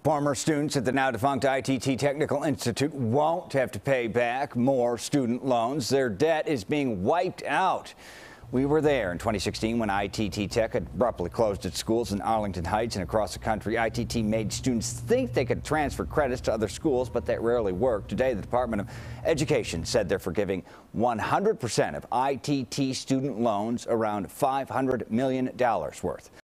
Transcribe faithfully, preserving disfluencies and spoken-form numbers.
Former students at the now defunct I T T Technical Institute won't have to pay back more student loans. Their debt is being wiped out. We were there in twenty sixteen when I T T Tech abruptly closed its schools in Arlington Heights and across the country. I T T made students think they could transfer credits to other schools, but that rarely worked. Today, the Department of Education said they're forgiving one hundred percent of I T T student loans, around five hundred million dollars worth.